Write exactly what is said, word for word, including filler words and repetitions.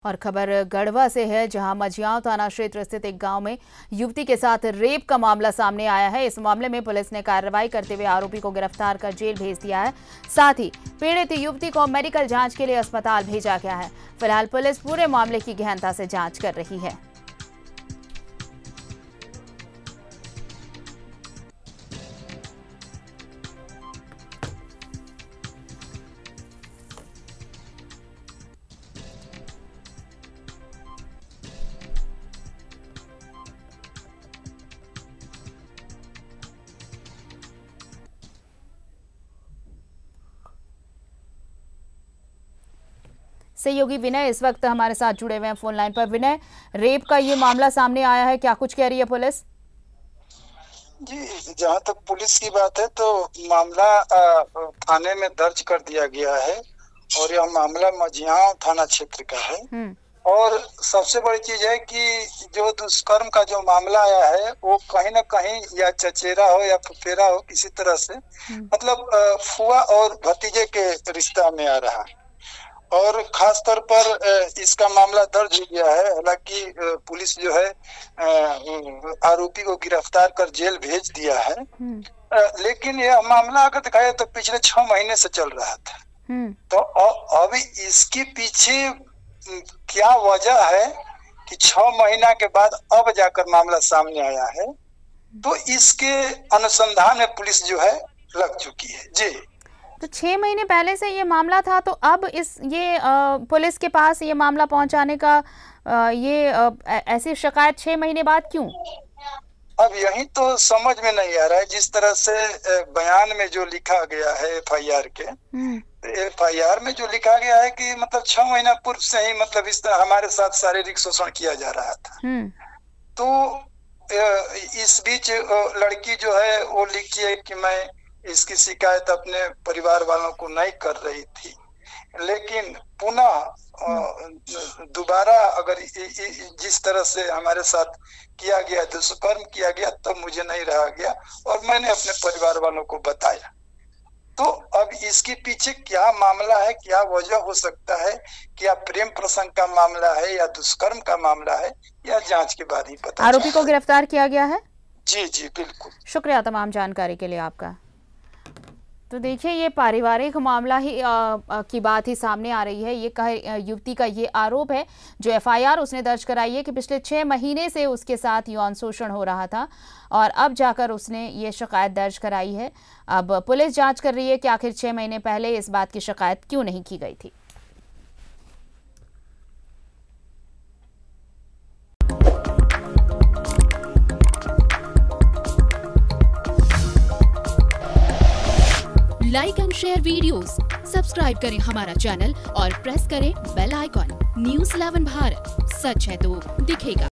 और खबर गढ़वा से है, जहां मझियाव थाना क्षेत्र स्थित एक गांव में युवती के साथ रेप का मामला सामने आया है। इस मामले में पुलिस ने कार्रवाई करते हुए आरोपी को गिरफ्तार कर जेल भेज दिया है। साथ ही पीड़ित युवती को मेडिकल जांच के लिए अस्पताल भेजा गया है। फिलहाल पुलिस पूरे मामले की गहनता से जांच कर रही है। सहयोगी विनय इस वक्त हमारे साथ जुड़े हुए हैं फोन लाइन पर। विनय, रेप का ये मामला सामने आया है, क्या कुछ कह रही है पुलिस? जी, जहां तक पुलिस की बात है तो मामला थाने में दर्ज कर दिया गया है और यह मामला मझियाव थाना क्षेत्र का है। और सबसे बड़ी चीज है कि जो दुष्कर्म का जो मामला आया है वो कहीं ना कहीं या चचेरा हो या फुफेरा हो, किसी तरह से मतलब फुआ और भतीजे के रिश्ता में आ रहा है। और खास तौर पर इसका मामला दर्ज हो गया है। हालांकि पुलिस जो है आरोपी को गिरफ्तार कर जेल भेज दिया है, लेकिन यह मामला अगर दिखाया तो पिछले छह महीने से चल रहा था। तो अब इसके पीछे क्या वजह है कि छह महीना के बाद अब जाकर मामला सामने आया है, तो इसके अनुसंधान में पुलिस जो है लग चुकी है। जी, तो छह महीने पहले से ये मामला था, तो अब इस ये आ, पुलिस के पास ये मामला पहुंचाने का आ, ये आ, ऐसी शिकायत छह महीने बाद क्यों? अब यही तो समझ में नहीं आ रहा है। जिस तरह से बयान में जो लिखा गया है एफ आई आर के, एफ आई आर में जो लिखा गया है कि मतलब छह महीना पूर्व से ही मतलब इस तरह हमारे साथ शारीरिक शोषण किया जा रहा था। तो इस बीच लड़की जो है वो लिखी है कि मैं इसकी शिकायत अपने परिवार वालों को नहीं कर रही थी, लेकिन पुनः दोबारा अगर जिस तरह से हमारे साथ किया गया, दुष्कर्म किया गया, तो मुझे नहीं रहा गया और मैंने अपने परिवार वालों को बताया। तो अब इसके पीछे क्या मामला है, क्या वजह हो सकता है, क्या प्रेम प्रसंग का मामला है या दुष्कर्म का मामला है, या जांच के बाद ही पता। आरोपी को गिरफ्तार किया गया है? जी जी बिल्कुल। शुक्रिया तमाम जानकारी के लिए आपका। तो देखिए, ये पारिवारिक मामला ही आ, आ, की बात ही सामने आ रही है। ये कह युवती का ये आरोप है, जो एफ आई आर उसने दर्ज कराई है कि पिछले छः महीने से उसके साथ यौन शोषण हो रहा था और अब जाकर उसने ये शिकायत दर्ज कराई है। अब पुलिस जांच कर रही है कि आखिर छः महीने पहले इस बात की शिकायत क्यों नहीं की गई थी। Like and share videos, subscribe करें हमारा चैनल और प्रेस करें bell icon. News eleven Bharat, सच है तो दिखेगा।